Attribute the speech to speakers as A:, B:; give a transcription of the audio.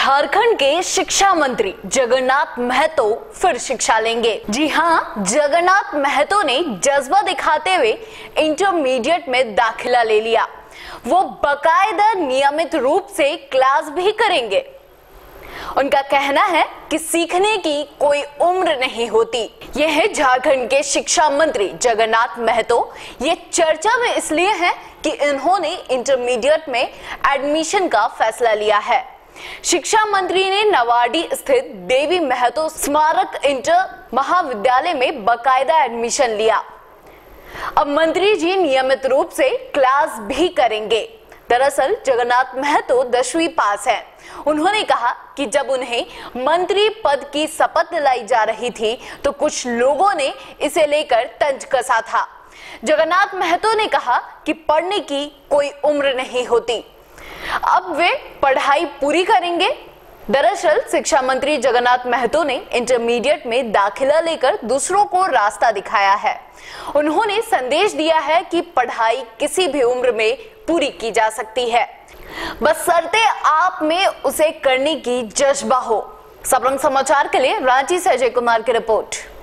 A: झारखंड के शिक्षा मंत्री जगन्नाथ महतो फिर शिक्षा लेंगे। जी हां, जगन्नाथ महतो ने जज्बा दिखाते हुए इंटरमीडिएट में दाखिला ले लिया। वो बकायदा नियमित रूप से क्लास भी करेंगे। उनका कहना है कि सीखने की कोई उम्र नहीं होती। यह है झारखंड के शिक्षा मंत्री जगन्नाथ महतो। ये चर्चा में इसलिए है कि इन्होंने इंटरमीडिएट में एडमिशन का फैसला लिया है। शिक्षा मंत्री ने नवाडी स्थित देवी महतो स्मारक इंटर महाविद्यालय में बकायदा एडमिशन लिया। अब मंत्री जी नियमित रूप से क्लास भी करेंगे। दरअसल जगन्नाथ महतो 10वीं पास हैं। उन्होंने कहा कि जब उन्हें मंत्री पद की शपथ दिलाई जा रही थी तो कुछ लोगों ने इसे लेकर तंज कसा था। जगन्नाथ महतो ने कहा कि पढ़ने की कोई उम्र नहीं होती। अब वे पढ़ाई पूरी करेंगे। दरअसल शिक्षा मंत्री जगन्नाथ महतो ने इंटरमीडिएट में दाखिला लेकर दूसरों को रास्ता दिखाया है। उन्होंने संदेश दिया है कि पढ़ाई किसी भी उम्र में पूरी की जा सकती है, बस शर्ते आप में उसे करने की जज्बा हो। सबरंग समाचार के लिए रांची से अजय कुमार की रिपोर्ट।